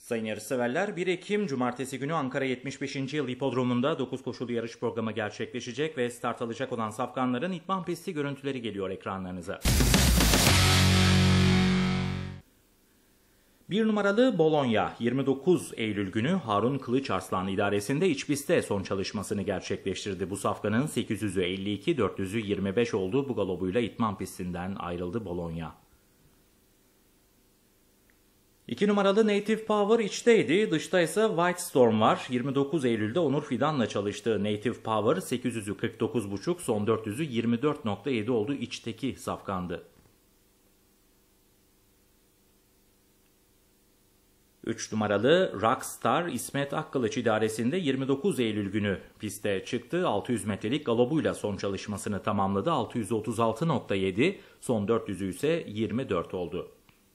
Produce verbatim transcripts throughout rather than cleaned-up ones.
Sayın yarışseverler, bir Ekim Cumartesi günü Ankara yetmiş beşinci Yıl Hipodromu'nda dokuz koşulu yarış programı gerçekleşecek ve start alacak olan safkanların idman pisti görüntüleri geliyor ekranlarınıza. Bir numaralı Bologna, yirmi dokuz Eylül günü Harun Kılıçarslan idaresinde iç pistte son çalışmasını gerçekleştirdi. Bu safkanın sekiz yüzü elli iki, dört yüzü yirmi beş olduğu bu galobuyla idman pistinden ayrıldı Bologna. İki numaralı Native Power içteydi, dışta ise White Storm var. yirmi dokuz Eylül'de Onur Fidan'la çalıştığı Native Power sekiz yüzü kırk dokuz buçuk, son dört yüzü yirmi dört nokta yedi oldu, içteki safkandı. üç numaralı Rockstar İsmet Akkılıç idaresinde yirmi dokuz Eylül günü piste çıktı. altı yüz metrelik galobuyla son çalışmasını tamamladı. altı yüz otuz altı nokta yedi, son dört yüzü ise yirmi dört oldu.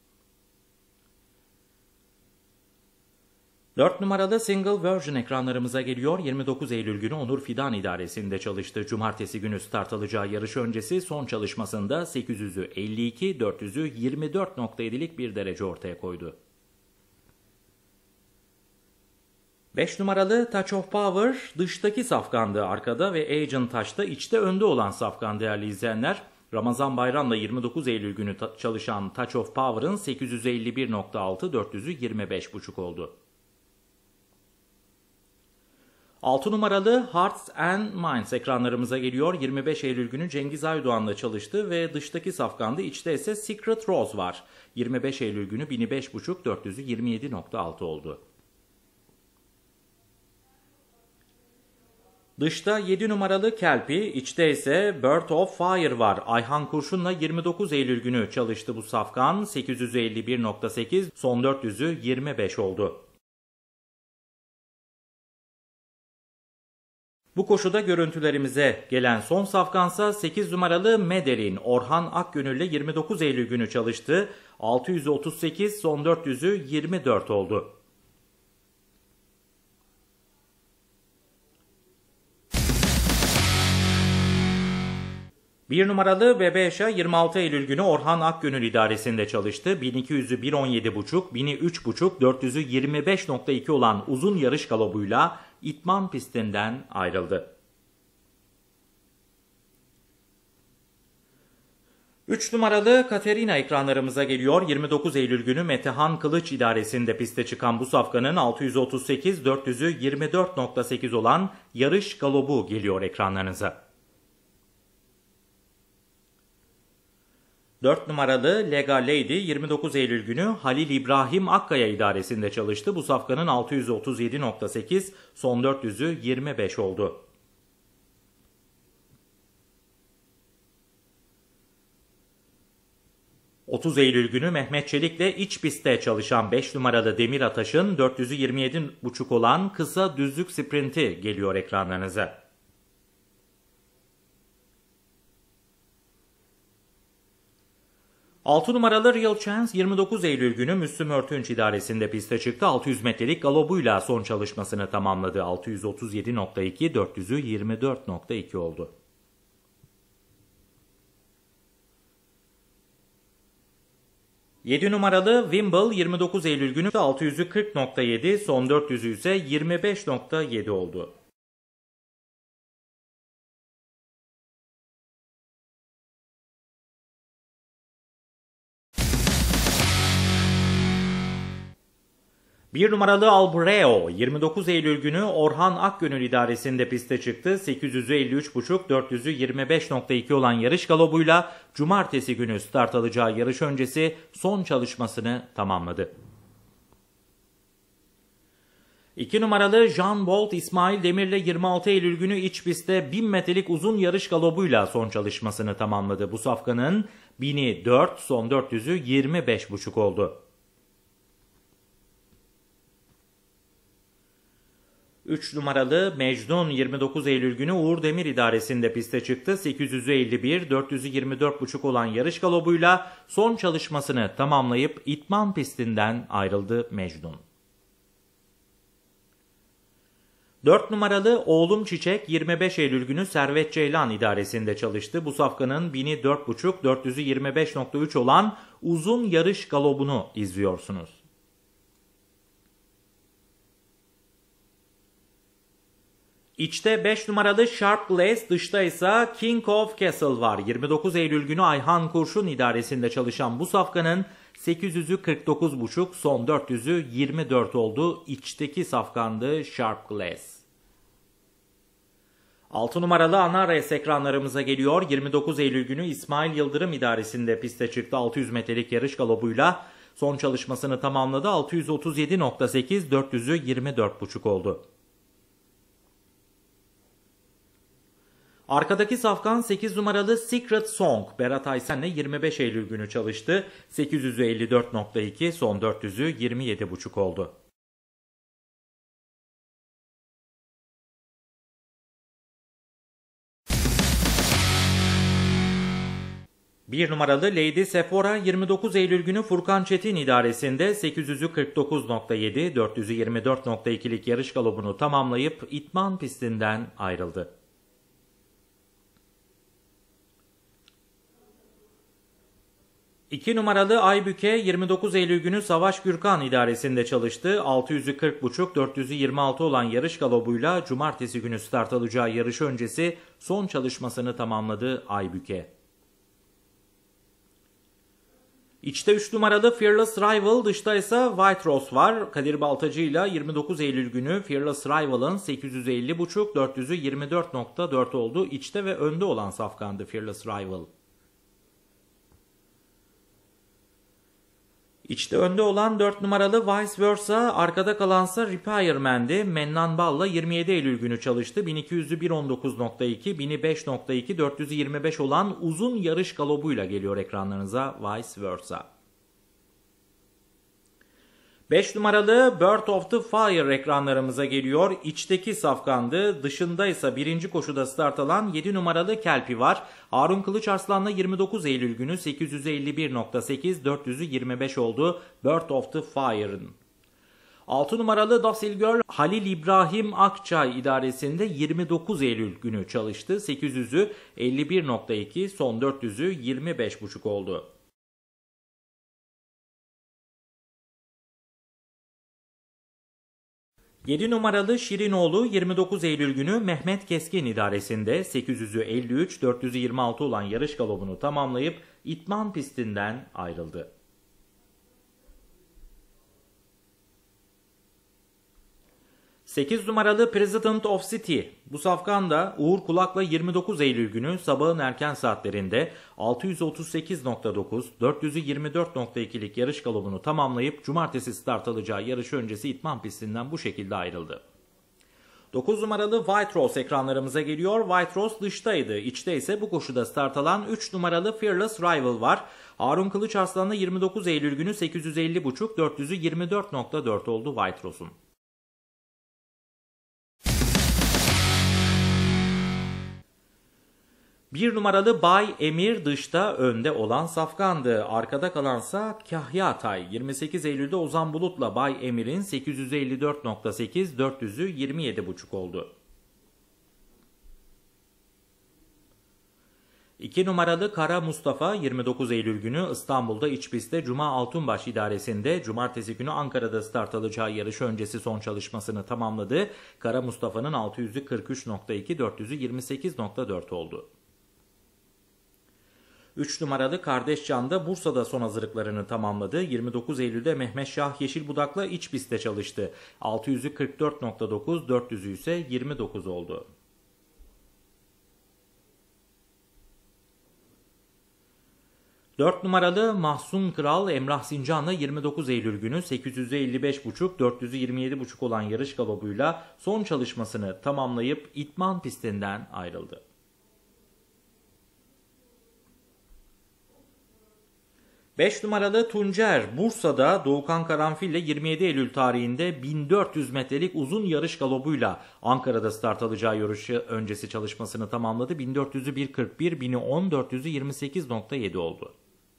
dört numaralı Single Version ekranlarımıza geliyor. yirmi dokuz Eylül günü Onur Fidan idaresinde çalıştı. Cumartesi günü start alacağı yarış öncesi son çalışmasında sekiz yüzü elli iki, dört yüzü yirmi dört nokta yedilik bir derece ortaya koydu. beş numaralı Touch of Power dıştaki safkandı arkada ve Agent Touch'ta içte önde olan safkan değerli izleyenler. Ramazan Bayram'la yirmi dokuz Eylül günü çalışan Touch of Power'ın sekiz yüz elli bir nokta altı, dört yüzü yirmi beş buçuk oldu. altı numaralı Hearts and Minds ekranlarımıza geliyor. yirmi beş Eylül günü Cengiz Aydoğan'la çalıştı ve dıştaki safkandı. İçte ise Secret Rose var. yirmi beş Eylül günü bini beş buçuk, dört yüzü yirmi yedi nokta altı oldu. Dışta yedi numaralı Kelpi, içte ise Bird of Fire var. Ayhan Kurşun'la yirmi dokuz Eylül günü çalıştı bu safkan. sekiz yüz elli bir nokta sekiz, son dört yüzü yirmi beş oldu. Bu koşuda görüntülerimize gelen son safkansa sekiz numaralı Mederin. Orhan Akgönül'le yirmi dokuz Eylül günü çalıştı. altı yüz otuz sekiz, son dört yüzü yirmi dört oldu. bir numaralı Bebeşa yirmi altı Eylül günü Orhan Akgönül idaresinde çalıştı. bin iki yüzü bir on yedi buçuk, bini üç buçuk, dört yüzü yirmi beş nokta iki olan uzun yarış galobuyla idman pistinden ayrıldı. üç numaralı Katerina ekranlarımıza geliyor. yirmi dokuz Eylül günü Metehan Kılıç idaresinde piste çıkan bu safkanın altı yüz otuz sekiz, dört yüzü yirmi dört nokta sekiz olan yarış galobu geliyor ekranlarınıza. dört numaralı Lega Lady yirmi dokuz Eylül günü Halil İbrahim Akkaya idaresinde çalıştı. Bu safkanın altı yüz otuz yedi nokta sekiz, son dört yüzü yirmi beş oldu. otuz Eylül günü Mehmet Çelik'le iç pistte çalışan beş numaralı Demir Ataş'ın dört yüzü yirmi yedi buçuk olan kısa düzlük sprinti geliyor ekranlarınıza. altı numaralı Real Chance yirmi dokuz Eylül günü Müslüm Örtünç idaresinde piste çıktı. altı yüz metrelik galobuyla son çalışmasını tamamladı. altı yüz otuz yedi nokta iki, dört yüzü yirmi dört nokta iki oldu. yedi numaralı Wimble yirmi dokuz Eylül günü altı yüzü kırk nokta yedi, son dört yüzü ise yirmi beş nokta yedi oldu. bir numaralı Albreo yirmi dokuz Eylül günü Orhan Akgönül idaresinde piste çıktı. sekiz yüzü elli üç buçuk, dört yüzü yirmi beş nokta iki olan yarış galobuyla cumartesi günü start alacağı yarış öncesi son çalışmasını tamamladı. iki numaralı Jean Bolt İsmail Demir'le yirmi altı Eylül günü iç pistte bin metrelik uzun yarış galobuyla son çalışmasını tamamladı. Bu safkanın bini dört, son dört yüzü yirmi beş buçuk oldu. üç numaralı Mecnun yirmi dokuz Eylül günü Uğur Demir idaresinde piste çıktı. sekiz yüzü elli bir, dört yüzü yirmi dört buçuk olan yarış galobuyla son çalışmasını tamamlayıp idman pistinden ayrıldı Mecnun. dört numaralı Oğlum Çiçek yirmi beş Eylül günü Servet Ceylan idaresinde çalıştı. Bu safkanın bini dört buçuk, dört yüzü yirmi beş nokta üç olan uzun yarış galobunu izliyorsunuz. İçte beş numaralı Sharp Glass, dışta ise King of Castle var. yirmi dokuz Eylül günü Ayhan Kurşun idaresinde çalışan bu safkanın sekiz yüzü kırk dokuz buçuk, son dört yüzü yirmi dört oldu. İçteki safkandı Sharp Glass. altı numaralı Ana Race ekranlarımıza geliyor. yirmi dokuz Eylül günü İsmail Yıldırım idaresinde piste çıktı. altı yüz metrelik yarış galobuyla son çalışmasını tamamladı. altı yüz otuz yedi nokta sekiz, dört yüzü yirmi dört buçuk oldu. Arkadaki safkan sekiz numaralı Secret Song, Berat Aysen'le yirmi beş Eylül günü çalıştı. sekiz yüzü elli dört nokta iki, son dört yüzü yirmi yedi buçuk oldu. bir numaralı Lady Sephora yirmi dokuz Eylül günü Furkan Çetin idaresinde sekiz yüzü kırk dokuz nokta yedi, dört yüzü yirmi dört nokta ikilik yarış galobunu tamamlayıp İtman pistinden ayrıldı. iki numaralı Aybüke yirmi dokuz Eylül günü Savaş Gürkan idaresinde çalıştı. altı yüzü kırk buçuk, dört yüzü yirmi altı olan yarış galobuyla cumartesi günü start alacağı yarış öncesi son çalışmasını tamamladı Aybüke. İçte üç numaralı Fearless Rival, dışta ise White Rose var. Kadir Baltacı ile yirmi dokuz Eylül günü Fearless Rival'ın sekiz yüz elli buçuk, dört yüzü yirmi dört nokta dört oldu. İçte ve önde olan safkandı Fearless Rival. İçte önde olan dört numaralı Vice Versa, arkada kalansa Repairman'di. Mennan Bal'la yirmi yedi Eylül günü çalıştı. bin iki yüzü bir on dokuz nokta iki, bini beş nokta iki, dört yüzü yirmi beş olan uzun yarış galobuyla geliyor ekranlarınıza Vice Versa. beş numaralı Bird of the Fire ekranlarımıza geliyor. İçteki safkandı. Dışında ise birinci koşuda start alan yedi numaralı Kelpi var. Harun Kılıç Arslan'la yirmi dokuz Eylül günü sekiz yüz elli bir nokta sekiz, dört yüzü yirmi beş oldu Bird of the Fire'ın. altı numaralı Docile Girl Halil İbrahim Akçay idaresinde yirmi dokuz Eylül günü çalıştı. sekiz yüzü elli bir nokta iki, son dört yüzü yirmi beş buçuk oldu. yedi numaralı Şirinoğlu yirmi dokuz Eylül günü Mehmet Keskin idaresinde sekiz yüzü elli üç, dört yüzü yirmi altı olan yarış galobunu tamamlayıp İtman pistinden ayrıldı. sekiz numaralı President of City. Bu safkan Uğur Kulak'la yirmi dokuz Eylül günü sabahın erken saatlerinde altı yüz otuz sekiz nokta dokuz, dört yüzü yirmi dört nokta ikilik yarış galobunu tamamlayıp cumartesi start alacağı yarış öncesi İtman pistinden bu şekilde ayrıldı. dokuz numaralı White Rose ekranlarımıza geliyor. White Rose dıştaydı. İçte ise bu koşuda start alan üç numaralı Fearless Rival var. Harun Kılıç Arslan'la yirmi dokuz Eylül günü sekiz yüz elli buçuk, dört yüzü yirmi dört nokta dört oldu White Rose'un. bir numaralı Bay Emir dışta, önde olan safkandı. Arkada kalansa Kahya Atay. yirmi sekiz Eylül'de Ozan Bulut'la Bay Emir'in sekiz yüz elli dört nokta sekiz, dört yüzü yirmi yedi buçuk oldu. iki numaralı Kara Mustafa yirmi dokuz Eylül günü İstanbul'da iç pistte Cuma Altunbaş idaresinde, cumartesi günü Ankara'da start alacağı yarış öncesi son çalışmasını tamamladı. Kara Mustafa'nın altı yüzü kırk üç nokta iki, dört yüzü yirmi sekiz nokta dört oldu. üç numaralı Kardeş Can da Bursa'da son hazırlıklarını tamamladı. yirmi dokuz Eylül'de Mehmet Şah Yeşilbudak'la iç pistte çalıştı. altı yüzü kırk dört nokta dokuz, dört yüzü ise yirmi dokuz oldu. dört numaralı Mahsun Kral Emrah Sincan'la yirmi dokuz Eylül günü sekiz yüz elli beş buçuk, dört yüzü yirmi yedi buçuk olan yarış galobuyla son çalışmasını tamamlayıp İtman pistinden ayrıldı. beş numaralı Tuncer Bursa'da Doğukan Karanfil ile yirmi yedi Eylül tarihinde bin dört yüz metrelik uzun yarış galobuyla Ankara'da start alacağı yarışı öncesi çalışmasını tamamladı. bin dört yüzü bir kırk bir, bini on, dört yüzü yirmi sekiz nokta yedi oldu.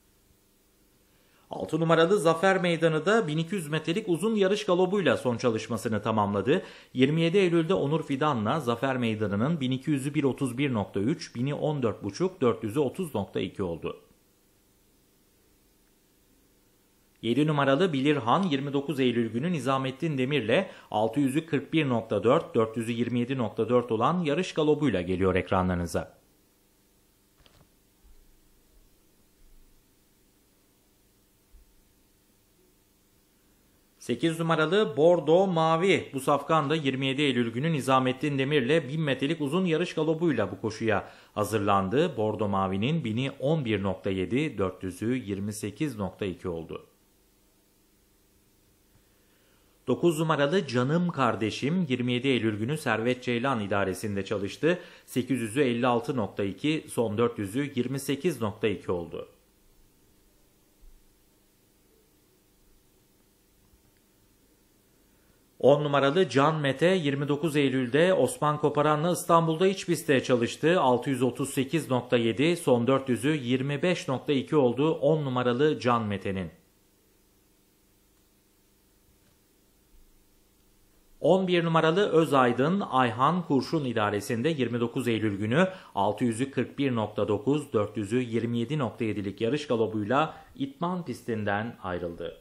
altı numaralı Zafer Meydanı da bin iki yüz metrelik uzun yarış galobuyla son çalışmasını tamamladı. yirmi yedi Eylül'de Onur Fidan'la Zafer Meydanı'nın bin iki yüzü bir otuz bir nokta üç, bini on dört buçuk, dört yüzü otuz nokta iki oldu. yedi numaralı Bilirhan yirmi dokuz Eylül günü Nizamettin Demir'le altı yüzü kırk bir nokta dört, dört yüzü yirmi yedi nokta dört olan yarış galobuyla geliyor ekranlarınıza. sekiz numaralı Bordo Mavi bu safkan yirmi yedi Eylül günü Nizamettin Demir'le bin metrelik uzun yarış galobuyla bu koşuya hazırlandı. Bordo Mavi'nin bini on bir nokta yedi, dört yüzü yirmi sekiz nokta iki oldu. dokuz numaralı Canım Kardeşim yirmi yedi Eylül günü Servet Ceylan idaresinde çalıştı. sekiz yüzü elli altı nokta iki, son dört yüzü yirmi sekiz nokta iki oldu. on numaralı Can Mete yirmi dokuz Eylül'de Osman Koparan'la İstanbul'da iç pistte çalıştı. altı yüz otuz sekiz nokta yedi, son dört yüzü yirmi beş nokta iki oldu on numaralı Can Mete'nin. on bir numaralı Özaydın Ayhan Kurşun idaresinde yirmi dokuz Eylül günü altı yüzü kırk bir nokta dokuz, dört yüzü yirmi yedi nokta yedilik yarış galobuyla İtman pistinden ayrıldı.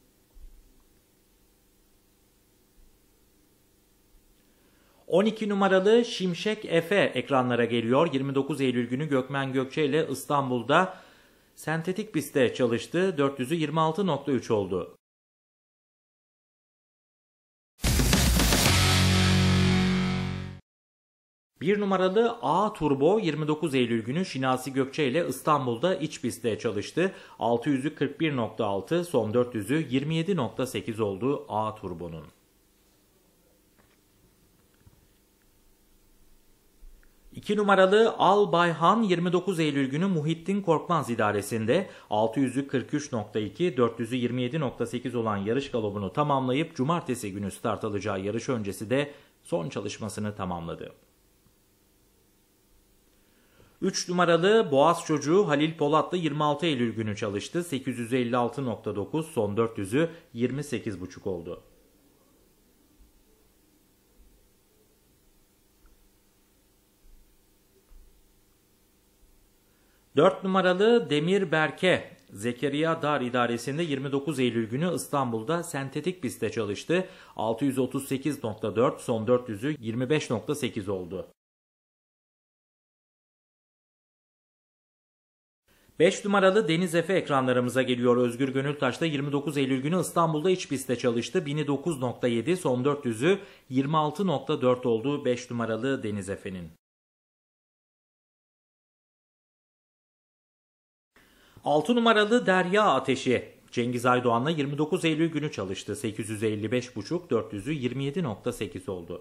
on iki numaralı Şimşek Efe ekranlara geliyor. yirmi dokuz Eylül günü Gökmen Gökçe ile İstanbul'da sentetik pistte çalıştı. dört yüzü yirmi altı nokta üç oldu. bir numaralı A Turbo yirmi dokuz Eylül günü Şinasi Gökçe ile İstanbul'da iç pistte çalıştı. altı yüzü kırk bir nokta altı, son dört yüzü yirmi yedi nokta sekiz oldu A Turbo'nun. iki numaralı Al Bayhan yirmi dokuz Eylül günü Muhittin Korkmaz idaresinde altı yüzü kırk üç nokta iki, dört yüzü yirmi yedi nokta sekiz olan yarış galobunu tamamlayıp cumartesi günü start alacağı yarış öncesi de son çalışmasını tamamladı. üç numaralı Boğaz Çocuğu Halil Polat'la yirmi altı Eylül günü çalıştı. sekiz yüz elli altı nokta dokuz, son dört yüzü yirmi sekiz nokta beş oldu. dört numaralı Demir Berke Zekeriya Dar idaresinde yirmi dokuz Eylül günü İstanbul'da sentetik pistte çalıştı. altı yüz otuz sekiz nokta dört, son dört yüzü yirmi beş nokta sekiz oldu. beş numaralı Deniz Efe ekranlarımıza geliyor. Özgür Gönültaş'ta yirmi dokuz Eylül günü İstanbul'da iç pistte çalıştı. bini dokuz nokta yedi, son dört yüzü yirmi altı nokta dört oldu beş numaralı Deniz Efe'nin. altı numaralı Derya Ateşi Cengiz Aydoğan'la yirmi dokuz Eylül günü çalıştı. sekiz yüz elli beş nokta beş, dört yüzü yirmi yedi nokta sekiz oldu.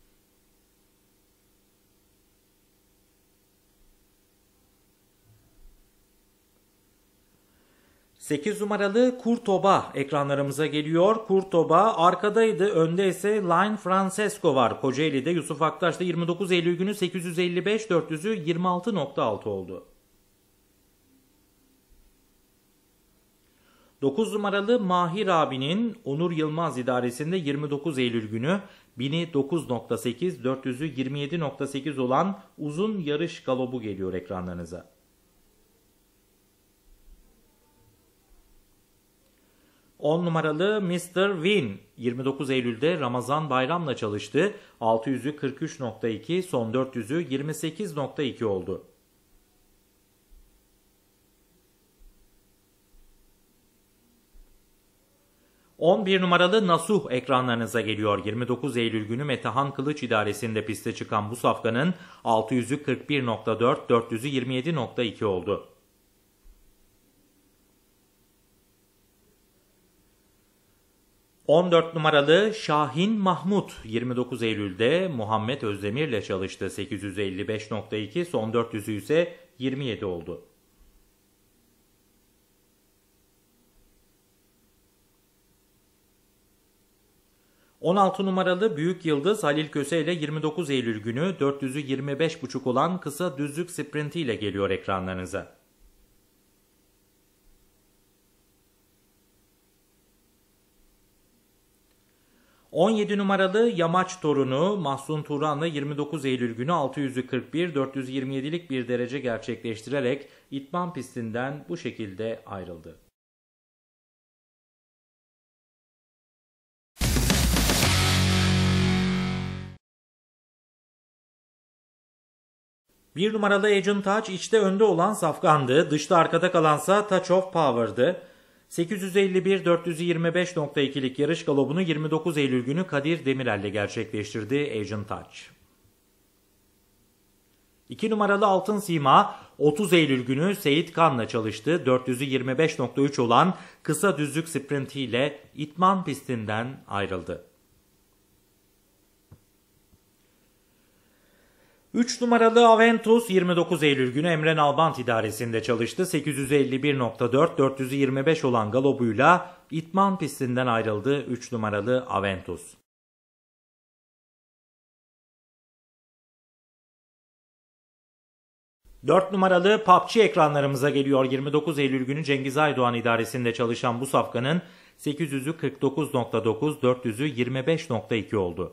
sekiz numaralı Kurtoba ekranlarımıza geliyor. Kurtoba arkadaydı. Önde ise Line Francesco var. Kocaeli'de Yusuf Aktaş'ta yirmi dokuz Eylül günü sekiz yüz elli beş, dört yüzü yirmi altı nokta altı oldu. dokuz numaralı Mahir abinin Onur Yılmaz idaresinde yirmi dokuz Eylül günü bini dokuz nokta sekiz, dört yüzü yirmi yedi nokta sekiz olan uzun yarış galobu geliyor ekranlarınıza. on numaralı mister Win yirmi dokuz Eylül'de Ramazan Bayram'la çalıştı. altı yüzü kırk üç nokta iki, son dört yüzü yirmi sekiz nokta iki oldu. on bir numaralı Nasuh ekranlarınıza geliyor. yirmi dokuz Eylül günü Metehan Kılıç idaresinde piste çıkan bu safkanın altı yüzü kırk bir nokta dört, dört yüzü yirmi yedi nokta iki oldu. on dört numaralı Şahin Mahmut yirmi dokuz Eylül'de Muhammed Özdemir ile çalıştı. sekiz yüz elli beş nokta iki, son dört yüzü ise yirmi yedi oldu. on altı numaralı Büyük Yıldız Halil Köse ile yirmi dokuz Eylül günü dört yüzü yirmi beş nokta beş olan kısa düzlük sprinti ile geliyor ekranlarınıza. on yedi numaralı Yamaç Torunu Mahsun Turan'la yirmi dokuz Eylül günü altı yüzü kırk bir, dört yüz yirmi yedilik bir derece gerçekleştirerek İtman pistinden bu şekilde ayrıldı. Bir numaralı Agent Touch içte önde olan safkandı. Dışta arkada kalansa Touch of Power'dı. sekiz yüz elli bir dört yüz yirmi beş nokta ikilik yarış galobunu yirmi dokuz Eylül günü Kadir Demirel'le gerçekleştirdi Agent Touch. iki numaralı Altın Sima otuz Eylül günü Seyit Kan'la çalıştı. dört yüz yirmi beş nokta üç olan kısa düzlük sprintiyle İtman pistinden ayrıldı. üç numaralı Aventus yirmi dokuz Eylül günü Emre Nalbant idaresinde çalıştı. sekiz yüz elli bir nokta dört dört yüz yirmi beş olan galobuyla İtman pistinden ayrıldı üç numaralı Aventus. dört numaralı P U B G ekranlarımıza geliyor. yirmi dokuz Eylül günü Cengiz Aydoğan idaresinde çalışan bu safkanın sekiz yüzü kırk dokuz nokta dokuz, dört yüzü yirmi beş nokta iki oldu.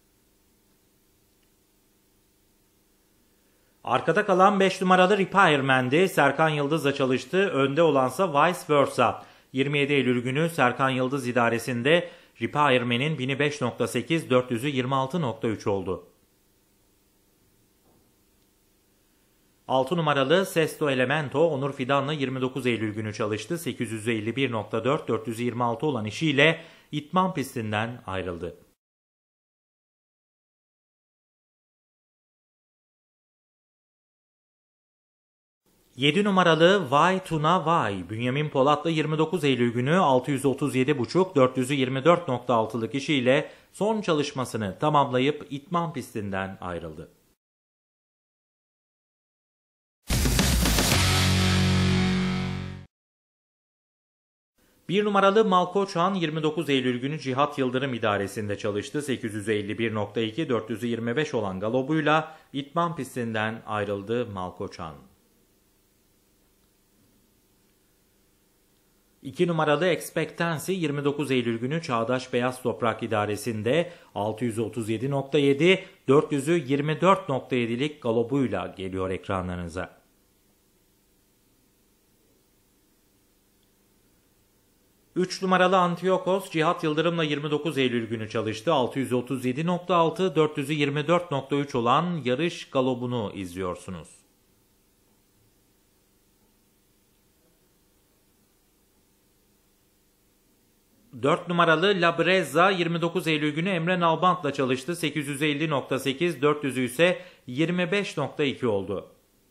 Arkada kalan beş numaralı Repairman'di. Serkan Yıldız'la çalıştı. Önde olansa Vice Versa. yirmi yedi Eylül günü Serkan Yıldız idaresinde Repairman'in bini beş nokta sekiz, dört yüzü yirmi altı nokta üç oldu. altı numaralı Sesto Elemento Onur Fidan'la yirmi dokuz Eylül günü çalıştı. sekiz yüz elli bir nokta dört, dört yüz yirmi altı olan işiyle İtman pistinden ayrıldı. yedi numaralı Vay Tuna Vay Bünyamin Polat'la yirmi dokuz Eylül günü altı yüz otuz yedi buçuk, dört yüz yirmi dört nokta altılık işiyle son çalışmasını tamamlayıp İtman pistinden ayrıldı. bir numaralı Malkoçan yirmi dokuz Eylül günü Cihat Yıldırım idaresinde çalıştı. sekiz yüz elli bir nokta iki, dört yüz yirmi beş olan galobuyla İtman pistinden ayrıldı Malkoçan. iki numaralı Expectancy yirmi dokuz Eylül günü Çağdaş Beyaz Toprak idaresinde altı yüz otuz yedi nokta yedi, dört yüzü yirmi dört nokta yedilik galobuyla geliyor ekranlarınıza. üç numaralı Antiyokos Cihat Yıldırım'la yirmi dokuz Eylül günü çalıştı. altı yüz otuz yedi nokta altı, dört yüzü yirmi dört nokta üç olan yarış galobunu izliyorsunuz. dört numaralı La Brezza yirmi dokuz Eylül günü Emre Nalbant'la çalıştı. sekiz yüz elli nokta sekiz, dört yüzü ise yirmi beş nokta iki oldu.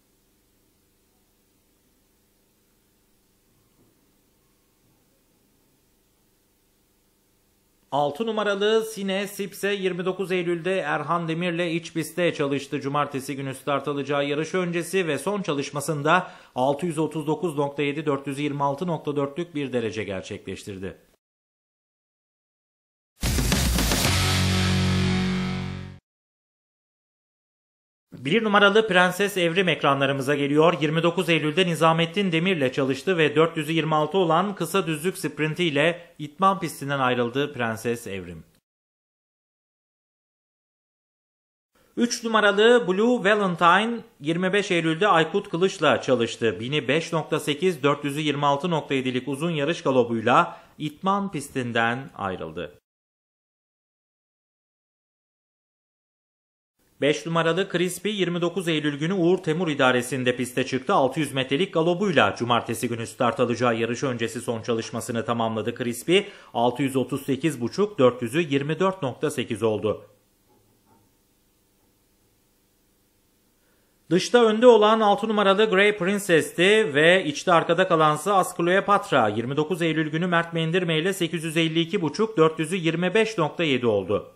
altı numaralı Sine Sipse yirmi dokuz Eylül'de Erhan Demir'le iç pistte çalıştı. Cumartesi günü start alacağı yarış öncesi ve son çalışmasında altı yüz otuz dokuz nokta yedi, dört yüz yirmi altı nokta dörtlük bir derece gerçekleştirdi. bir numaralı Prenses Evrim ekranlarımıza geliyor. yirmi dokuz Eylül'de Nizamettin Demir'le çalıştı ve dört yüz yirmi altı olan kısa düzlük sprintiyle İtman pistinden ayrıldı Prenses Evrim. üç numaralı Blue Valentine yirmi beş Eylül'de Aykut Kılıç'la çalıştı. bini beş nokta sekiz, dört yüzü yirmi altı nokta yedilik uzun yarış galobuyla İtman pistinden ayrıldı. beş numaralı Crispy yirmi dokuz Eylül günü Uğur Temur idaresinde piste çıktı. altı yüz metrelik galobuyla cumartesi günü start alacağı yarış öncesi son çalışmasını tamamladı Crispy. altı yüz otuz sekiz buçuk, dört yüzü yirmi dört nokta sekiz oldu. Dışta önde olan altı numaralı Grey Princess'ti ve içte arkada kalansa Ascleopatra yirmi dokuz Eylül günü Mert Mendirme ile sekiz yüz elli iki buçuk, dört yüzü yirmi beş nokta yedi oldu.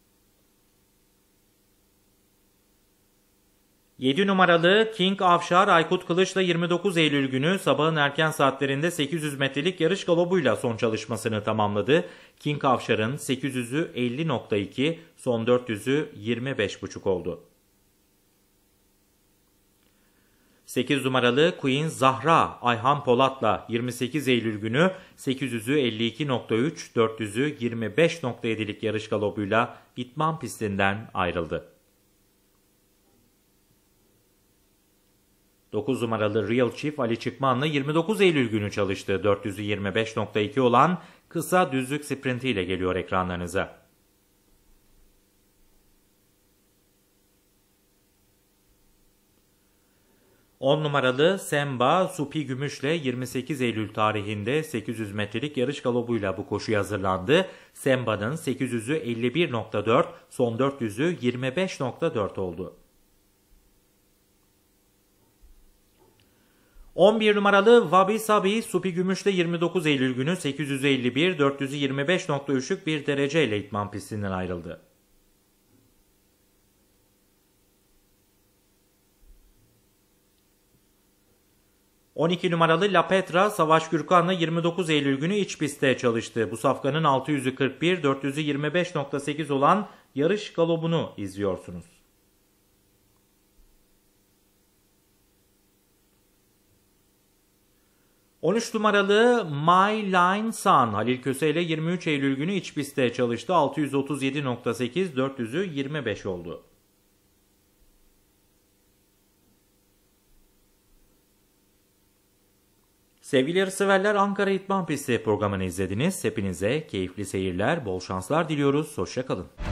yedi numaralı King Afşar Aykut Kılıç'la yirmi dokuz Eylül günü sabahın erken saatlerinde sekiz yüz metrelik yarış galobuyla son çalışmasını tamamladı. King Afşar'ın sekiz yüzü elli nokta iki, son dört yüzü yirmi beş buçuk oldu. sekiz numaralı Queen Zahra Ayhan Polat'la yirmi sekiz Eylül günü sekiz yüzü elli iki nokta üç, dört yüzü yirmi beş nokta yedilik yarış galobuyla İtman pistinden ayrıldı. dokuz numaralı Real Chief Ali Çıkman'la yirmi dokuz Eylül günü çalıştı. dört yüzü yirmi beş nokta iki olan kısa düzlük sprintiyle geliyor ekranlarınıza. on numaralı Semba Supi Gümüş'le yirmi sekiz Eylül tarihinde sekiz yüz metrelik yarış galobuyla bu koşuya hazırlandı. Semba'nın sekiz yüzü elli bir nokta dört, son dört yüzü yirmi beş nokta dört oldu. on bir numaralı Wabi Sabi Supi Gümüş'le yirmi dokuz Eylül günü sekiz yüz elli bir, dört yüzü yirmi beş nokta üçlük bir dereceyle İtman pistinden ayrıldı. on iki numaralı La Petra Savaş Gürkan'la yirmi dokuz Eylül günü iç pistte çalıştı. Bu safkanın altı yüzü kırk bir, dört yüzü yirmi beş nokta sekiz olan yarış galobunu izliyorsunuz. on üç numaralı My Line Sun Halil Köse ile yirmi üç Eylül günü iç pistte çalıştı. altı yüz otuz yedi nokta sekiz, dört yüzü yirmi beş oldu. Sevgili yarışseverler, Ankara İtman Pisti programını izlediniz. Hepinize keyifli seyirler, bol şanslar diliyoruz. Hoşça kalın.